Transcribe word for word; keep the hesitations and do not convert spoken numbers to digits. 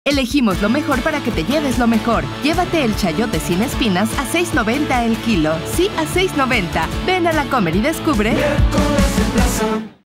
Elegimos lo mejor para que te lleves lo mejor. Llévate el chayote sin espinas a seis noventa el kilo. Sí, a seis noventa. Ven a La Comer y descubre. Miércoles de plaza.